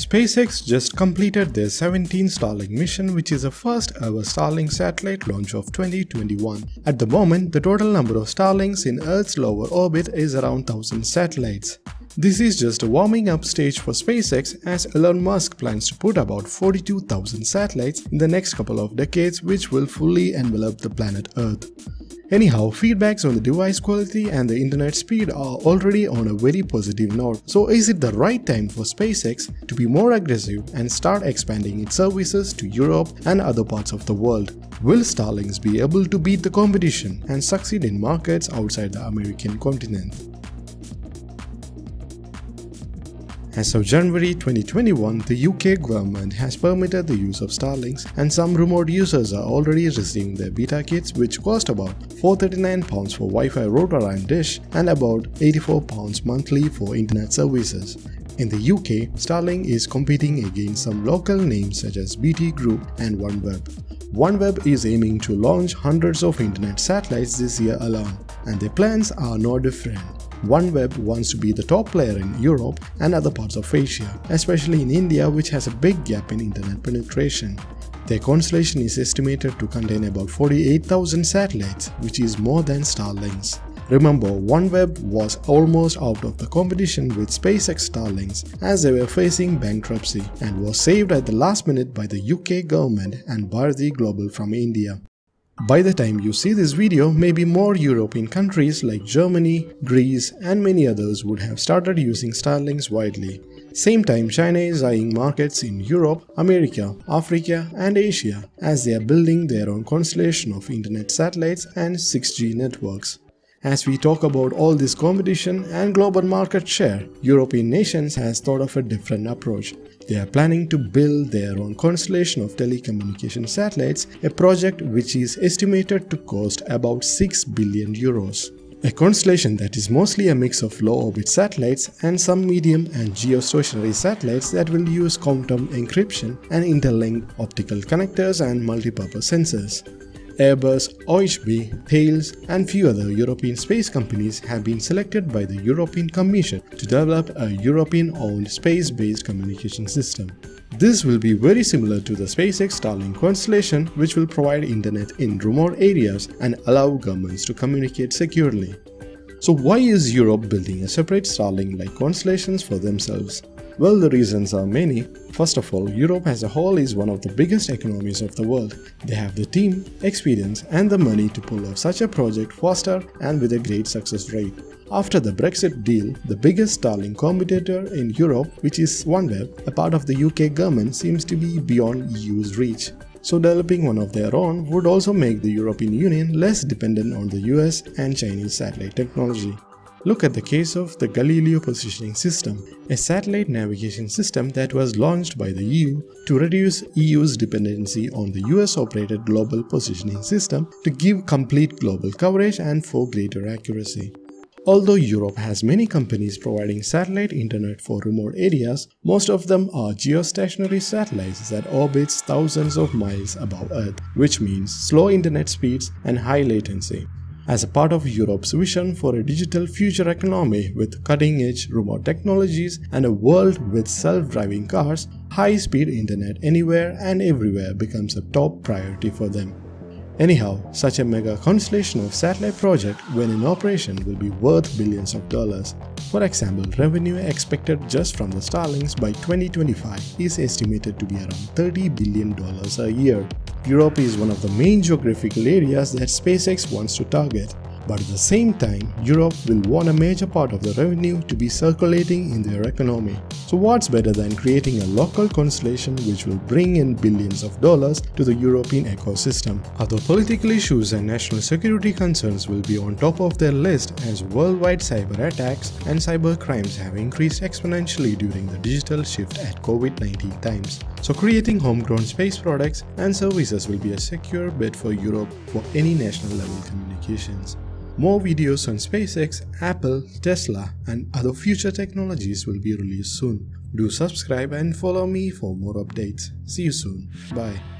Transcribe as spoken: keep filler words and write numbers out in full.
SpaceX just completed their seventeenth Starlink mission, which is the first ever Starlink satellite launch of twenty twenty-one. At the moment, the total number of Starlinks in Earth's lower orbit is around one thousand satellites. This is just a warming up stage for SpaceX, as Elon Musk plans to put about forty-two thousand satellites in the next couple of decades, which will fully envelop the planet Earth. Anyhow, feedbacks on the device quality and the internet speed are already on a very positive note. So is it the right time for SpaceX to be more aggressive and start expanding its services to Europe and other parts of the world? Will Starlinks be able to beat the competition and succeed in markets outside the American continent? As of January twenty twenty-one, the U K government has permitted the use of Starlinks, and some remote users are already receiving their beta kits, which cost about four hundred thirty-nine pounds for Wi-Fi router and dish and about eighty-four pounds monthly for internet services. In the U K, Starlink is competing against some local names such as B T Group and OneWeb. OneWeb is aiming to launch hundreds of internet satellites this year alone, and their plans are no different. OneWeb wants to be the top player in Europe and other parts of Asia, especially in India, which has a big gap in internet penetration. Their constellation is estimated to contain about forty-eight thousand satellites, which is more than Starlink's. Remember, OneWeb was almost out of the competition with SpaceX Starlinks, as they were facing bankruptcy, and was saved at the last minute by the U K government and Bharti Global from India. By the time you see this video, maybe more European countries like Germany, Greece and many others would have started using Starlinks widely. Same time, China is eyeing markets in Europe, America, Africa and Asia, as they are building their own constellation of internet satellites and six G networks. As we talk about all this competition and global market share, European nations has thought of a different approach. They are planning to build their own constellation of telecommunication satellites, a project which is estimated to cost about six billion euros. A constellation that is mostly a mix of low-orbit satellites and some medium and geostationary satellites that will use quantum encryption and interlinked optical connectors and multipurpose sensors. Airbus, O H B, Thales and few other European space companies have been selected by the European Commission to develop a European-owned space-based communication system. This will be very similar to the SpaceX Starlink constellation, which will provide internet in remote areas and allow governments to communicate securely. So why is Europe building a separate Starlink-like constellations for themselves? Well, the reasons are many. First of all, Europe as a whole is one of the biggest economies of the world. They have the team, experience and the money to pull off such a project faster and with a great success rate. After the Brexit deal, the biggest Starlink competitor in Europe, which is OneWeb, a part of the U K government, seems to be beyond E U's reach. So developing one of their own would also make the European Union less dependent on the U S and Chinese satellite technology. Look at the case of the Galileo positioning system, a satellite navigation system that was launched by the E U to reduce E U's dependency on the U S-operated global positioning system to give complete global coverage and for greater accuracy. Although Europe has many companies providing satellite internet for remote areas, most of them are geostationary satellites that orbit thousands of miles above Earth, which means slow internet speeds and high latency. As a part of Europe's vision for a digital future economy with cutting-edge remote technologies and a world with self-driving cars, high-speed internet anywhere and everywhere becomes a top priority for them. Anyhow, such a mega constellation of satellite project, when in operation, will be worth billions of dollars. For example, revenue expected just from the Starlinks by twenty twenty-five is estimated to be around thirty billion dollars a year. Europe is one of the main geographical areas that SpaceX wants to target. But at the same time, Europe will want a major part of the revenue to be circulating in their economy. So what's better than creating a local constellation which will bring in billions of dollars to the European ecosystem? Other political issues and national security concerns will be on top of their list, as worldwide cyber attacks and cyber crimes have increased exponentially during the digital shift at COVID nineteen times. So creating homegrown space products and services will be a secure bet for Europe for any national level communications. More videos on SpaceX, Apple, Tesla and other future technologies will be released soon. Do subscribe and follow me for more updates. See you soon. Bye.